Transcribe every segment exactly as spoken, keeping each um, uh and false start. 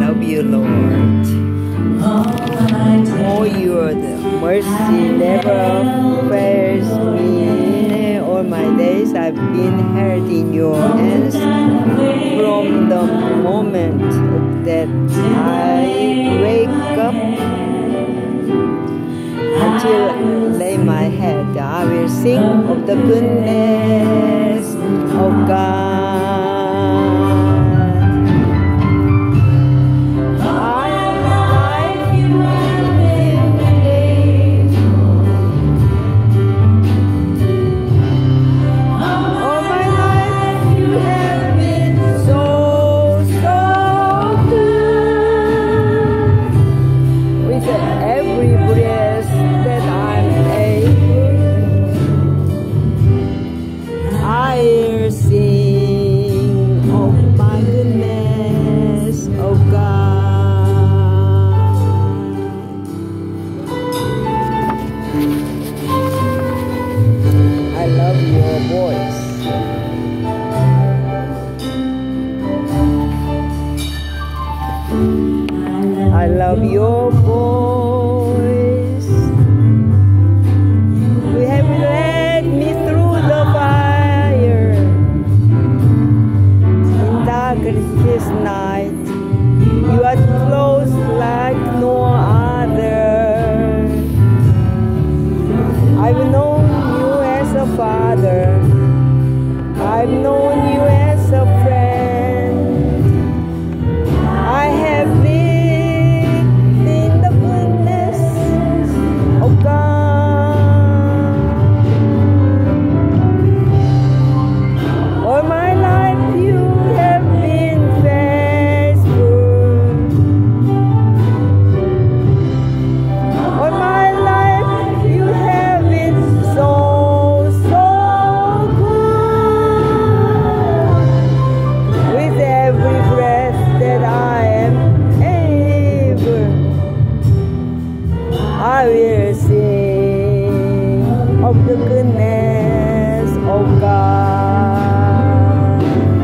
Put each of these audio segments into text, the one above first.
love you, Lord. Oh, your mercy never fails me. All my days I've been held in your hands from the moment that I wake up until I lay my head. I will sing of the goodness of God. I love your voice. You have led me through the fire in darkest night. You are close like no other. I've known you as a father. I've known you as a friend. I have lived in the goodness of God. All my life you have been faithful. All my life you have been so, so good. With every breath that I am able, I will sing of the goodness of God.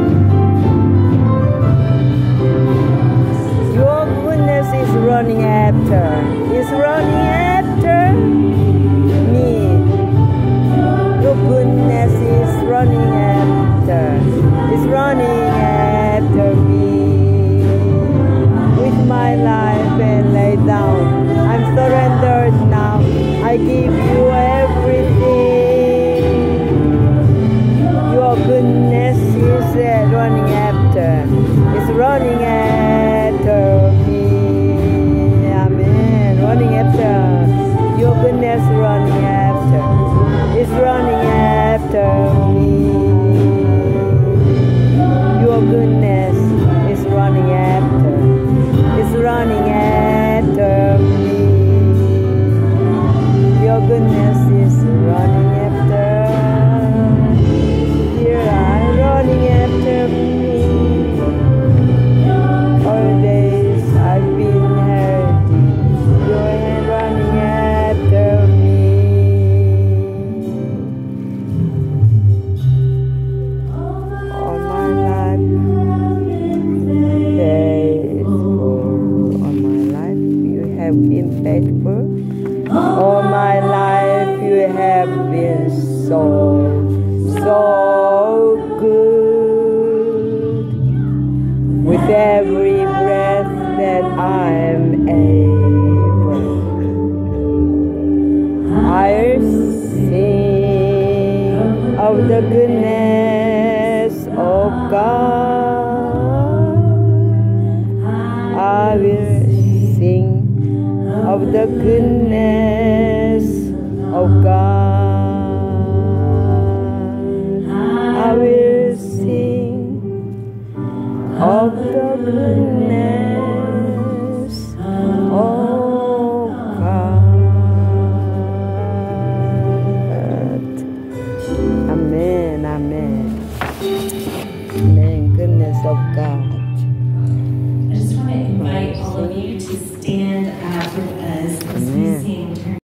Your goodness is running after, is running after me. Your goodness is running after, is running after me. With my life and lay down, I'm surrendered now. I give you everything. Your goodness is uh, running after, is running after me. Amen. Running after. Your goodness running after, is running after me. Your goodness is running after, is running after me. Your goodness is running after. Here I'm running after me. All days I've been held. Your hand running after me. All my life faithful. All my life you have been faithful. All my life you have been so, so good. With every breath that I am able, I'll sing of the goodness of God.